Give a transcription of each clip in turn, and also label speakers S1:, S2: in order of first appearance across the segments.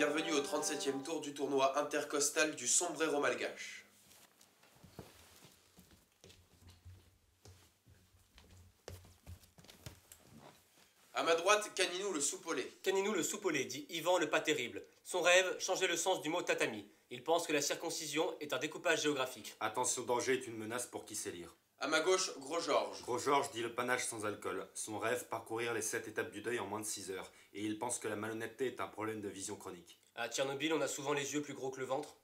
S1: bienvenue au 37e tour du tournoi intercostal du sombrero malgache. À ma droite, Caninou le soupolé.
S2: Caninou le soupolé, dit Yvan le pas terrible. Son rêve, changer le sens du mot tatami. Il pense que la circoncision est un découpage géographique.
S3: Attention, danger est une menace pour qui sait lire.
S1: À ma gauche, Gros Georges.
S3: Gros Georges dit le panache sans alcool. Son rêve, parcourir les 7 étapes du deuil en moins de 6 heures. Et il pense que la malhonnêteté est un problème de vision chronique.
S2: À Tchernobyl, on a souvent les yeux plus gros que le ventre.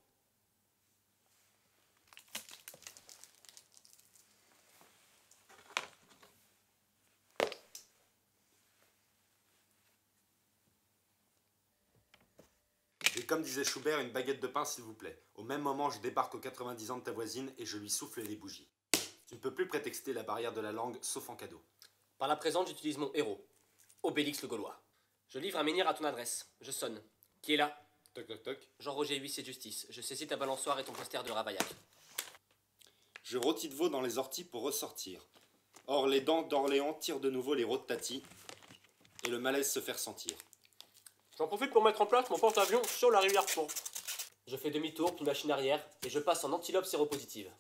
S3: Et comme disait Schubert, une baguette de pain s'il vous plaît. Au même moment, je débarque aux 90 ans de ta voisine et je lui souffle les bougies. Tu ne peux plus prétexter la barrière de la langue, sauf en cadeau.
S2: Par la présente, j'utilise mon héros, Obélix le Gaulois. Je livre un menhir à ton adresse. Je sonne. Qui est là?
S3: Toc toc toc.
S2: Jean-Roger, huissier de justice. Je saisis ta balançoire et ton poster de Ravaillac.
S3: Je rôtis de veau dans les orties pour ressortir. Or, les dents d'Orléans tirent de nouveau les rots de Tati, et le malaise se fait ressentir.
S2: J'en profite pour mettre en place mon porte-avions sur la rivière Pourpre. Je fais demi-tour, puis machine arrière, et je passe en antilope séropositive.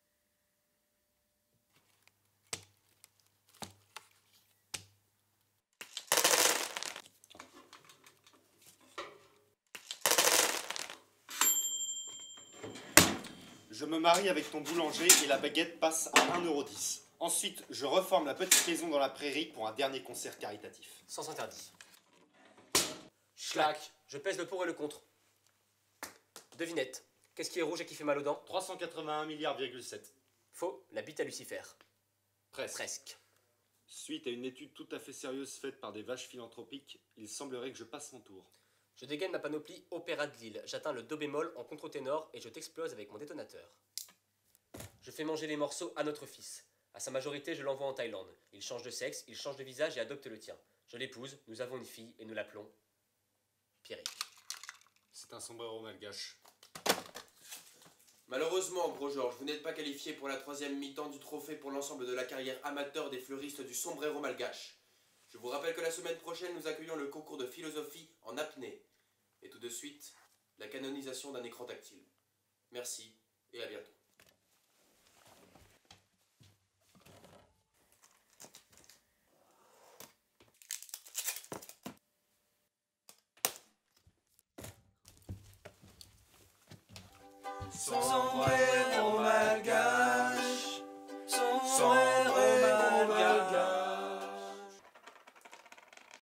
S3: Je me marie avec ton boulanger et la baguette passe à 1,10 €. Ensuite, je reforme la petite maison dans la prairie pour un dernier concert caritatif.
S2: Sens interdit. Schlack. Je pèse le pour et le contre. Devinette. Qu'est-ce qui est rouge et qui fait mal aux dents?
S3: 381 milliards.
S2: Faux. La bite à Lucifer.
S3: Presque.
S2: Presque.
S3: Suite à une étude tout à fait sérieuse faite par des vaches philanthropiques, il semblerait que je passe mon tour.
S2: Je dégaine ma panoplie Opéra de Lille. J'atteins le do bémol en contre-ténor et je t'explose avec mon détonateur. Je fais manger les morceaux à notre fils. À sa majorité, je l'envoie en Thaïlande. Il change de sexe, il change de visage et adopte le tien. Je l'épouse, nous avons une fille et nous l'appelons Pierrick.
S3: C'est un sombrero malgache.
S1: Malheureusement, Gros Georges, vous n'êtes pas qualifié pour la 3e mi-temps du trophée pour l'ensemble de la carrière amateur des fleuristes du sombrero malgache. Je vous rappelle que la semaine prochaine, nous accueillons le concours de philosophie en apnée. Et tout de suite, la canonisation d'un écran tactile. Merci et à bientôt.
S4: Sombrero malgache.